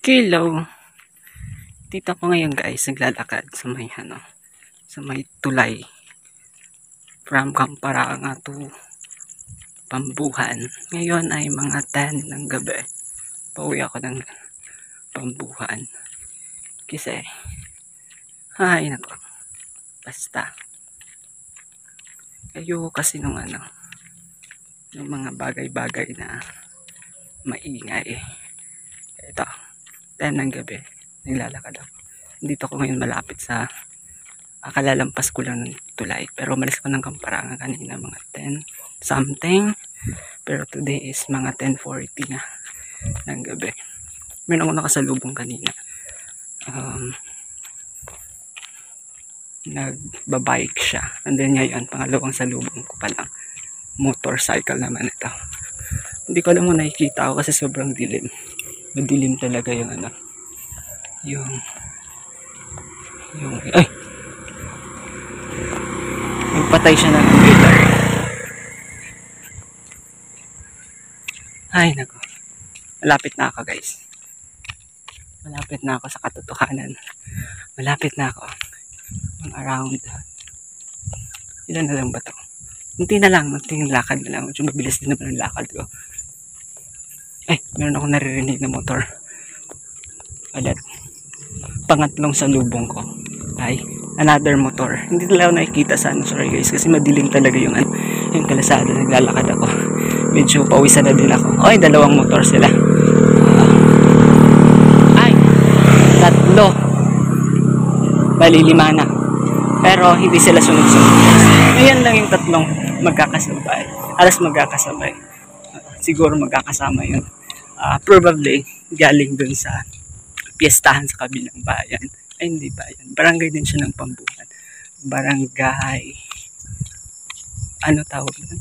Hello. Dito ko ngayon guys, naglalakad sa may sa may tulay. From Kamparanga to Pambuhan. Ngayon ay mga 10 ng gabi. Pauwi ako ng Pambuhan. Kasi, ay nako. Basta. Ayoko kasi nung yung mga bagay-bagay na maingay. Ito. 10 ng gabi, naglalakad ako. Dito ko ngayon malapit sa kalalampas ko lang ng tulay. Pero umalis ko ng Kamparanga kanina mga 10 something. Pero today is mga 10:40 na ng gabi. Meron ako nakasalubong kanina. Nagbabike siya. And then ngayon, pangalawang salubong ko pa lang. Motorcycle naman ito. Hindi ko alam kung nakikita ako kasi sobrang dilim. Madilim talaga yung ay! Nagpatay siya ng umbrella. Ay, nako. Malapit na ako guys. Malapit na ako sa katotohanan. Malapit na ako. Around. Ilan na lang ba ito? Munti na lang. Munting lakad na lang. Medyo mabilis din naman ang lakad ko. Ay, meron akong naririnig na motor. Alat. Pangatlong salubong ko ay another motor. Hindi talaga ako nakikita sa sorry guys, kasi madilim talaga yung kalasada. Naglalakad ako. Medyo pawisan na din ako. Ay, dalawang motor sila. Ay, tatlo. Bali, 5 na. Pero hindi sila sunod-sunod. Ngayon lang yung tatlong magkakasabay. Alas magkakasabay. Siguro magkakasama yun. Probably galing dun sa piyestahan sa kabilang bayan. Ay, hindi bayan. Barangay din siya ng Pambuhan. Barangay. Ano tawag yun?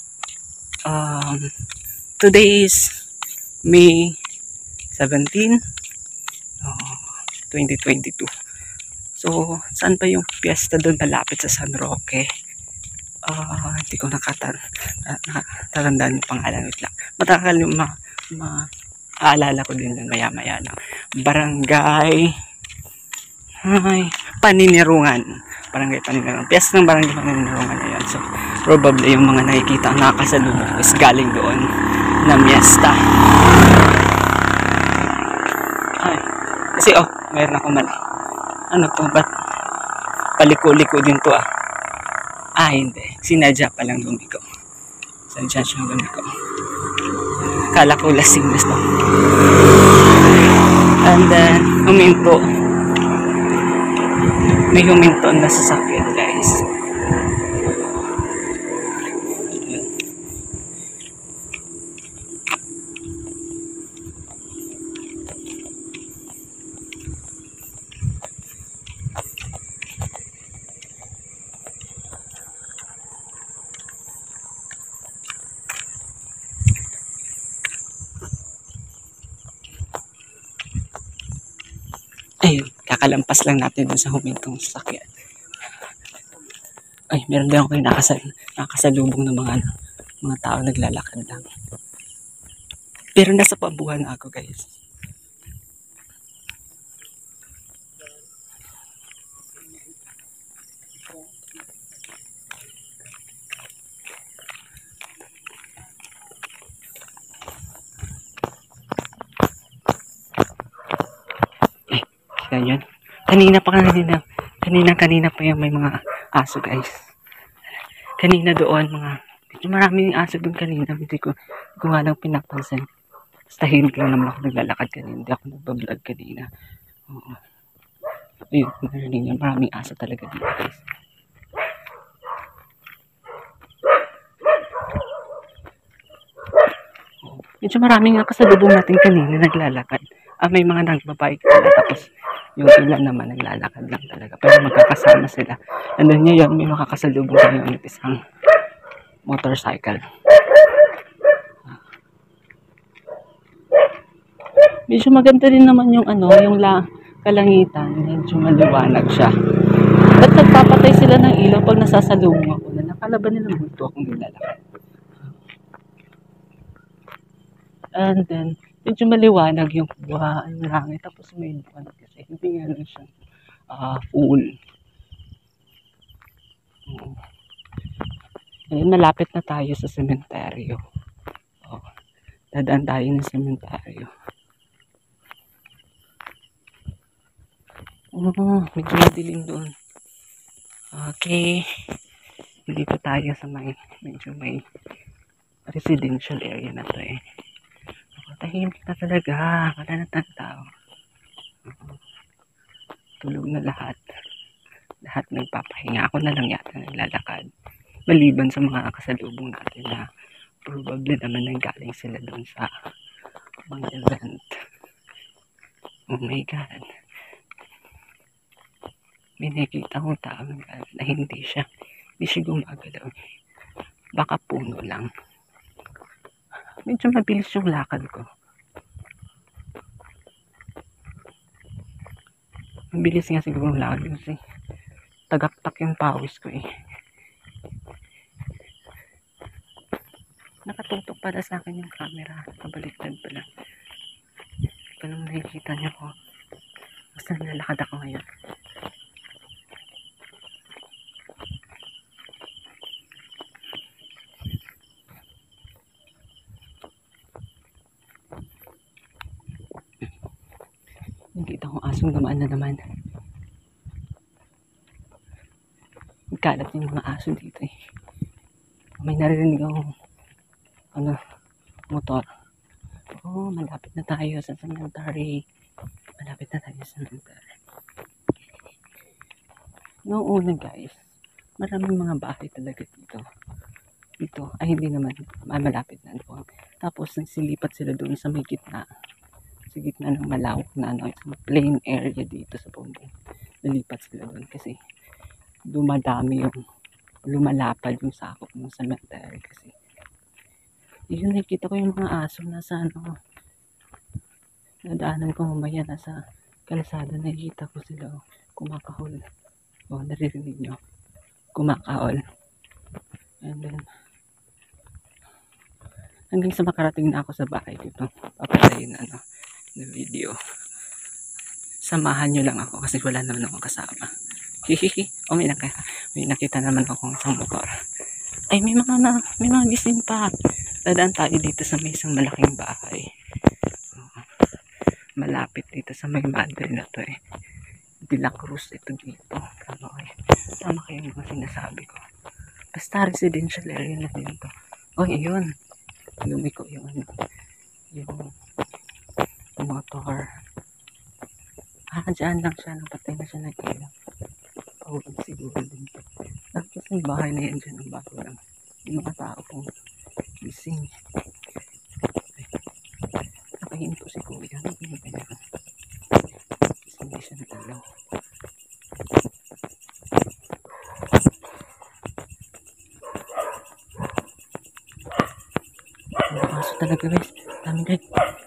Today is May 17, 2022. So, saan pa yung piyesta doon malapit sa San Roque? Hindi ko nakatandaan yung pangalan. Wait lang. Matagal yung aalala ko din maya-maya lang. Barangay Paninirungan. Barangay Paninirungan. Piyesta ng Barangay Paninirungan na yan. So, probably yung mga nakikita ang nakasalubong is galing doon na piyesta. Ay, kasi mayroon ako mali. Ano to? Ba't paliko-liko din to hindi. Sinadya palang lumiko. Sinadya siyang lumiko. Kala ko lasing na to. And then, huminto. May huminto na sasakyan guys. Ay, kakalampas lang natin dun sa humintong sasakyan. Ay, meron din ako yung nakasalubong ng mga tao naglalakad lang. Pero nasa Pambuhan ako guys. Yan. Kanina pa yung may mga aso guys. Kanina doon maraming aso doon kanina. Hindi ko nga lang pinapansin. Basta tahimik lang naman ako naglalakad kanina. Hindi ako nagbablog kanina. Oo. Ayun, narinig yun. Maraming aso talaga dito guys. Medyo maraming kasalubong natin kanina naglalakad. May mga nagbabike pala, tapos yung ilan naman naglalakad lang talaga. Pero magkakasama sila. And then ngayon may makakasalubong tayo ng isang motorcycle. Medyo maganda din naman yung kalangitan. Medyo maliwanag siya. Ba't nagpapatay sila ng ilaw pag nasasalubong ako na nakalaban nila multo akong nilalakad. And then medyo maliwanag yung yung langit. Tapos may liwanag kasi hindi nga lang siya full. Ngayon, malapit na tayo sa sementeryo. Oh, dadaan tayo ng sementeryo. Medyo madilim doon. Okay. Dito tayo sa medyo may residential area na to eh. Tahimik na talaga. Wala na tao. Tulog na lahat. Lahat nagpapahinga. Ako na lang yata naglalakad. Maliban sa mga kasalubong natin na probably naman nanggaling sila doon sa mga event. Oh my God. May nakikita kong tao na hindi siya gumagalaw. Baka puno lang. Medyo mabilis yung lakad ko. Mabilis nga siguro yung lakad kasi tagaktak yung pawis ko eh. Nakatutok para sa akin yung camera. Kabaliktad pala. Paano nakikita niyo ko? Basta nalalakad ako ngayon. Nakita kong asong dumaan na naman. Kalat yung mga aso dito eh. May narinig akong motor. Oh, malapit na tayo sa cemetery. Malapit na tayo sa cemetery. Noong una guys, maraming mga bahay talaga dito. Dito, ay hindi naman, malapit na doon. Tapos nagsilipat sila doon sa may gitna. Sa gitna ng malawak na plain area dito sa Pondo. Nalipat sila doon kasi dumadami yung lumalapad yung sakop ng cemetery kasi yun, nakikita ko yung mga aso na sa nadaanan ko mamaya nasa kalsada, nakikita ko sila kumakahol. Naririnig nyo, kumakahol. And then hanggang sa makarating na ako sa bahay dito, papatayin na video. Samahan nyo lang ako kasi wala naman akong kasama. Hihihi. May nakita naman akong isang motor. Ay, may mga gising pa. Dadaan tayo dito sa may isang malaking bahay. Malapit dito sa may madre na to eh. De La Cruz ito dito. Tama kayo yung mga sinasabi ko. Basta residential area na din to. Ayun. Lumiko yung motor. Dyan lang siya. Napatay na siya nag-ilaw. Pahulog siguro din. Tapos yung bahay na yan dyan. Ang bago lang. Yung mga tao pong gising. Nakahinto si Kuya. Hindi siya nag-ilaw. Ang aso talaga guys. Dami guys.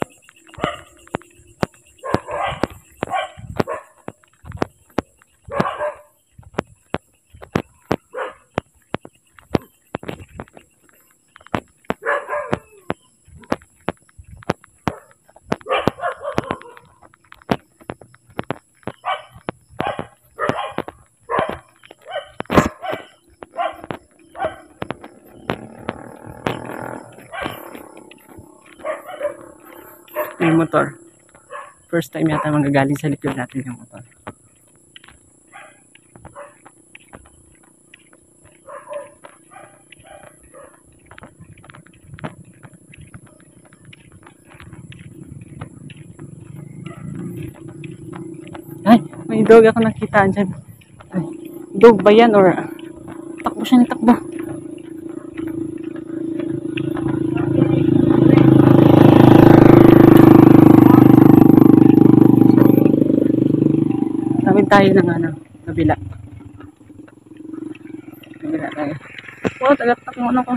May motor. First time yata manggagaling sa likod natin yung motor. Ay, may dog ako nakita dyan. Ay, dog ba yan or takbo siya ng takbo? Tayo ng kabila. Kabila tayo. Tagaktak mo ko.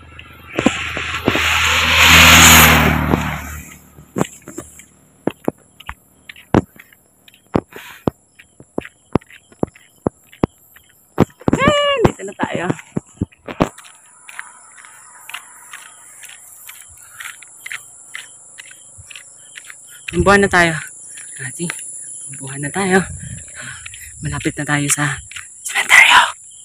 Dito na tayo. Pambuhan na tayo. Ati, pambuhan na tayo. Malapit na tayo sa sementeryo.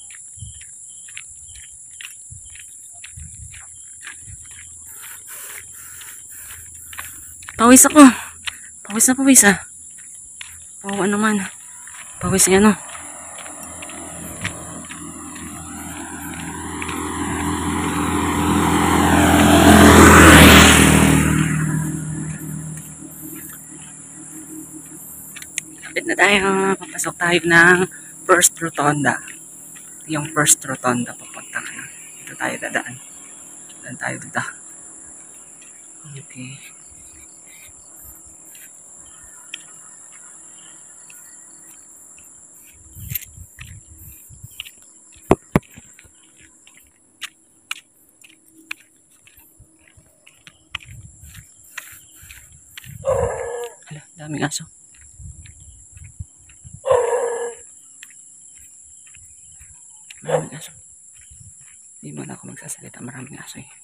Pawis ako. Pawis na pawis ah. Pawa naman. Pawis niya no. Lapit na tayo. Papasok tayo ng first rotonda. Yung first rotonda papunta ka na. Dito tayo dadaan. Dadaan tayo dito. Okay. Hala, daming aso. Maraming aso. Hindi mo na ako magsasalita. Maraming aso eh.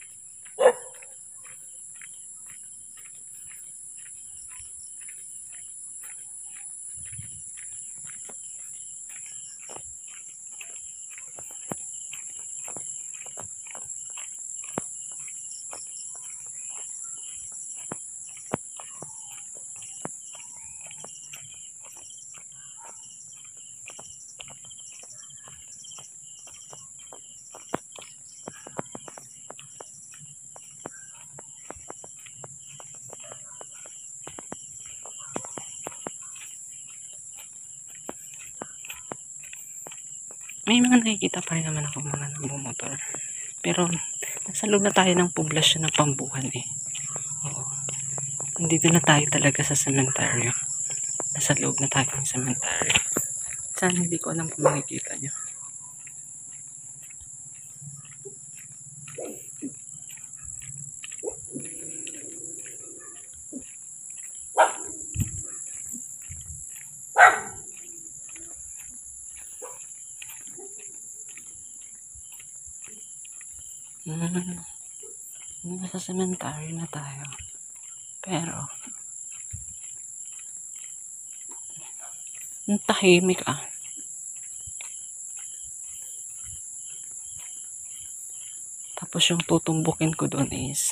May mga nakikita pa rin naman ako mga nagmumotor. Pero, nasa loob na tayo ng poblasyon ng Pambuhan eh. Oo. Nandito na tayo talaga sa sementeryo. Nasa loob na tayo ng sementeryo. Sana hindi ko alam kung makikita nyo. Nasa sementeryo na tayo. Pero, ang tahimik ah. Tapos yung tutumbukin ko doon is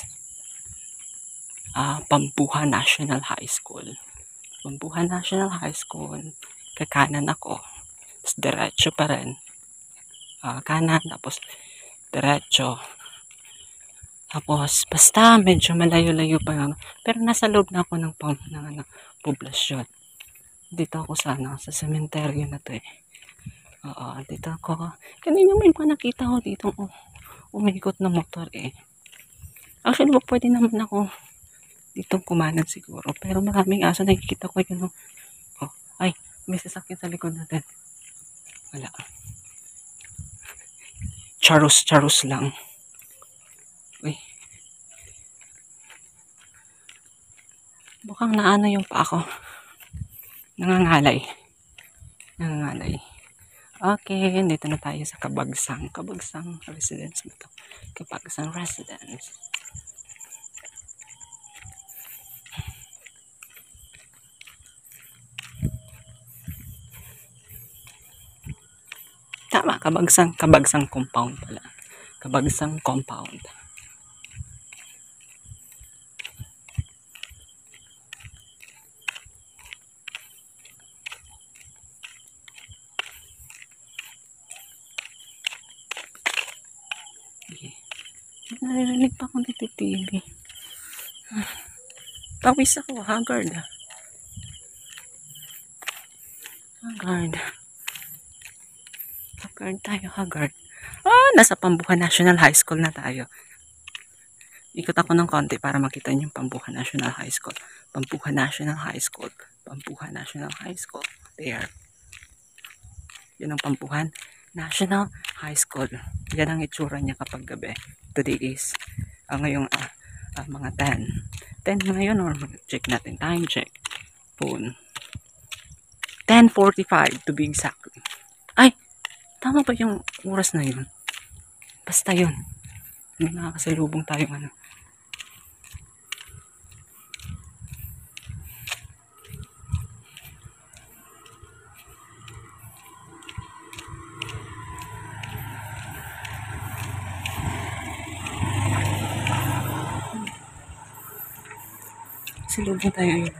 Pambuhan National High School. Pambuhan National High School. Kakanan ako. Tapos diretso pa rin. Kanan. Tapos diretso. Tapos, basta medyo malayo-layo pa lang. Pero nasa loob na ako ng poblasyon. Dito ako sa sementeryo na to eh. Oo, dito ako. Kanina may mga nakita ko dito. Umikot na motor eh. Actually, pwede naman ako dito kumanan siguro. Pero maraming aso nakikita ko yun. Oh, ay, may sasakyan sa likod natin. Wala. Charus lang. Uy. Mukhang naano yung pa ako. Nangangalay. Okay, dito na tayo sa Kabagsang Residence. Kabagsang Residence. Tama, Kabagsang compound pala. Kabagsang compound. Naririnig pa akong TV. Pawis ako, haggard. Haggard. Nasa Pambuhan National High School na tayo. Ikot ako ng konti para makita niyo yung Pambuhan National High School. Pambuhan National High School. Pambuhan National High School. There. Yun ang Pambuhan National High School. Yan ang itsura niya kapag gabi. Today is ngayong mga 10 ngayon, or check natin, time check, phone, 10:45 to be exact. Ay, tama ba yung oras na yun? Basta yun, may nakakasalubong tayong Silubong tayo yun.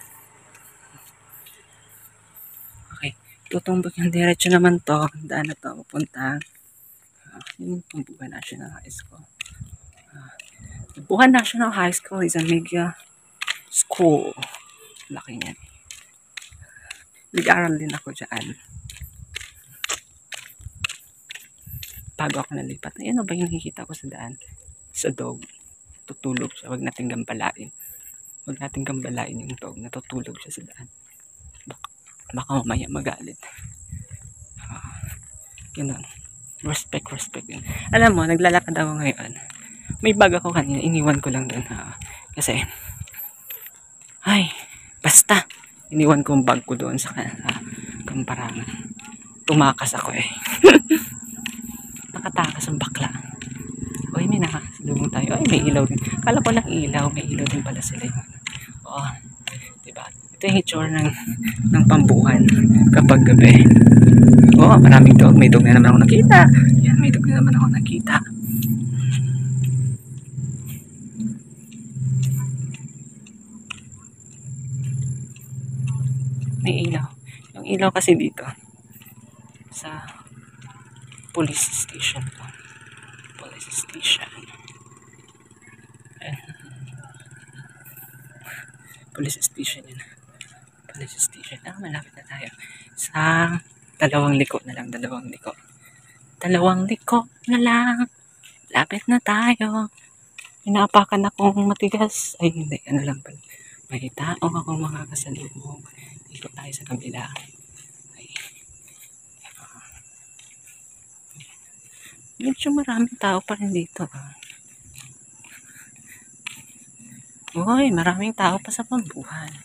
Okay. Tutumbok yung diretso naman to. Daan na to. Pupunta. Yun yung Tumbuhan National High School. Tumbuhan National High School is a mega school. Laki niyan. Nag-aaral din ako dyan. Bago ako nalipat. Ayan o ba yung nakikita ko sa daan? Sa dog. Tutulog siya. Huwag natin gambalain. Huwag natin gambalain yung dog. Natutulog siya sa daan. Baka mamaya magalit. Ganun. Respect din. Alam mo, naglalakad ako ngayon. May bag ako kanina. Iniwan ko lang doon. Kasi, basta. Iniwan ko yung bag ko doon sa kamparangan. Tumakas ako eh. Nakatakas ang bakla. Uy, may nakasalubong tayo. Ay, may ilaw din. Kala ko lang ilaw. May ilaw din pala sila yun. Oo. Diba? Ito yung hitsura ng pambuhan kapag gabi. Oo, maraming dog. May dog na naman ako nakita. Yan, may dog na naman ako nakita. May ilaw. Yung ilaw kasi dito sa police station po. Police station. Police station yun. Police station. Malapit na tayo. Sa 2 liko na lang. 2 liko. 2 liko na lang. Lapit na tayo. Inaapakan akong matigas. Ay, hindi. Ano lang pala. May tao akong makakasalubong. Ikot tayo sa kabila. Ay. Medyo maraming tao pa rin dito. Uy, maraming tao pa sa pambuhan.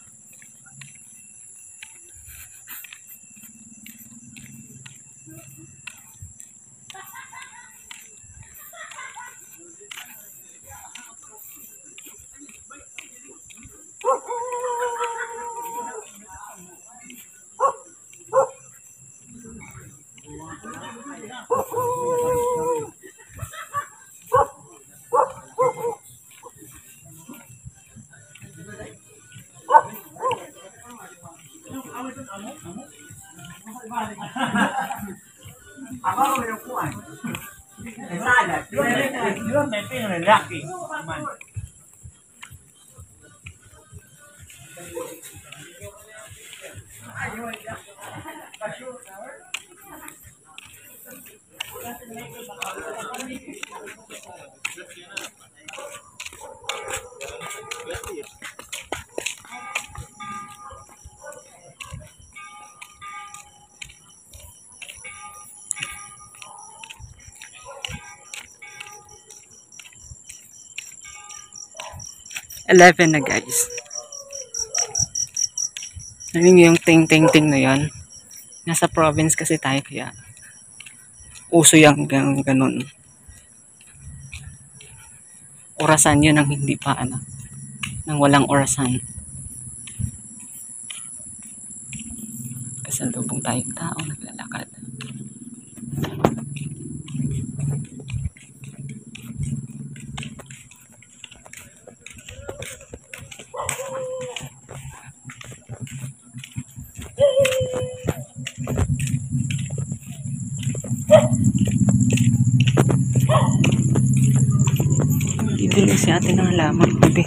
Ako yung kuwan. Salad. Yun, may pinalaki. Man. Eleven na guys. Narinig yung ting-ting-ting na yan. Nasa province kasi tayo kaya uso yung ganun. Orasan yun ang hindi pa nang walang orasan. Kasalubong tayong tao naglalakad. Didilig si ate ng halaman, bibi.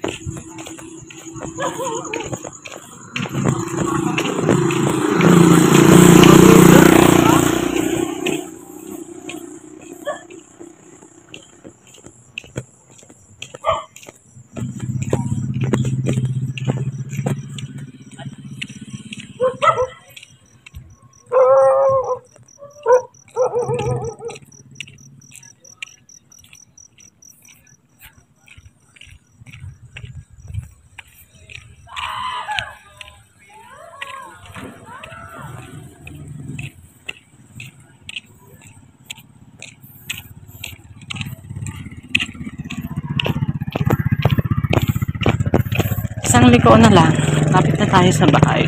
Isang liko na lang. Lapit na tayo sa bahay.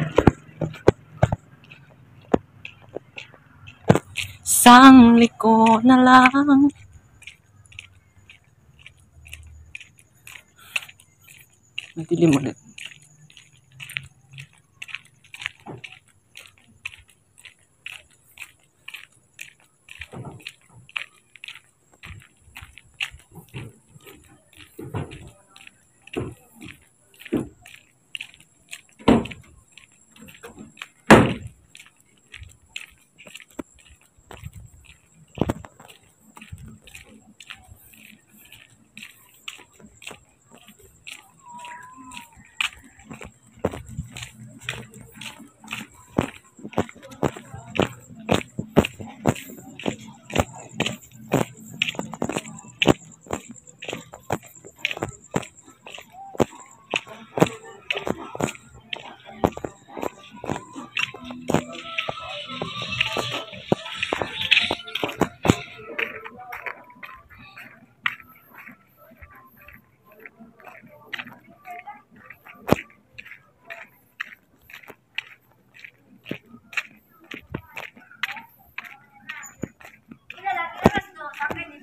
Isang liko na lang. Madilim ulit.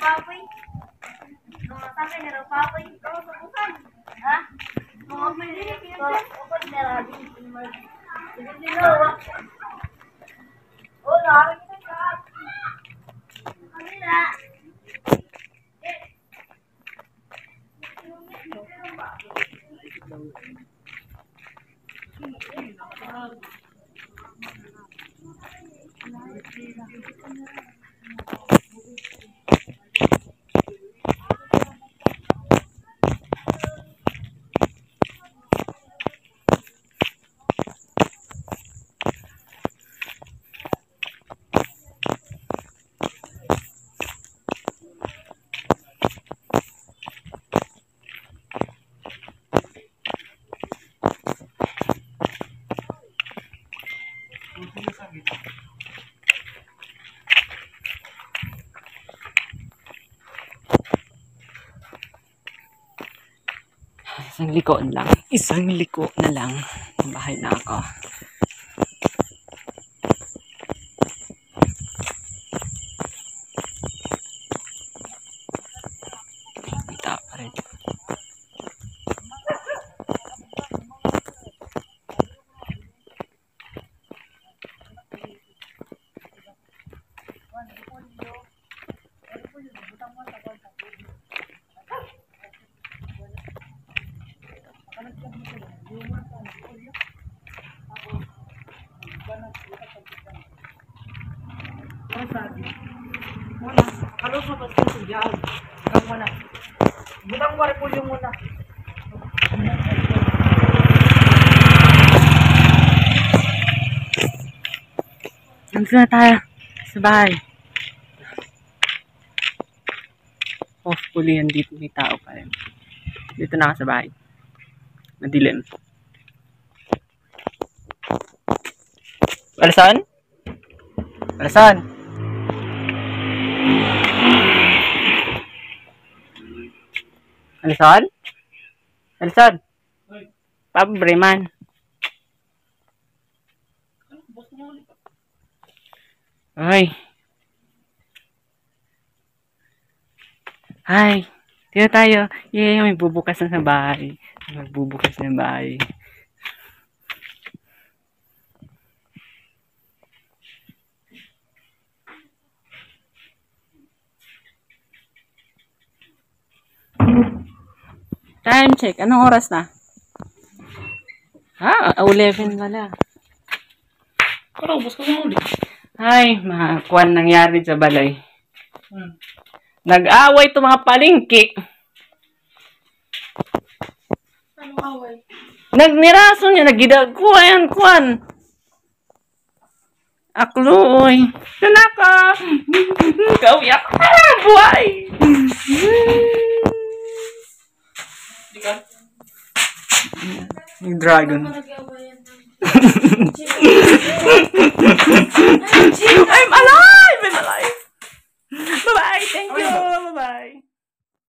Papoy. Sabi na raw papoy. Ikaw sa bukan. Ha? Mga pwede na pinagsan. Kapag narabi. Hindi na. Oh, lari kita ka. Ano na? Isang liko lang. Isang liko na lang. Bahay na ako. Kita pa rin. Kalau sa pasti sejauh, kamu mana? Butang ko po yung muna. Nandito na tayo sa bahay. Hopefully, andito may tao pa rin. Dito na ako sa bahay. Madilim. Alasan? Alasan? Alasan? Alasan? Pabre man. Ay. Hi. Dito tayo. Yay, may bubukas na sa bahay. Magbubukas na bahay. Time check. Anong oras na? 11 pala. Parang bus ko na ulit. Ay, mga kwan nangyari sa balay. Nag-away to mga palingki. Anong away? Nagniraso niya, nagidagkuhan, kwan. Akloy. Tanaka. Kawiyak. Buhay. Yung dragon. I'm alive! I'm alive! Bye-bye! Thank you! Bye-bye!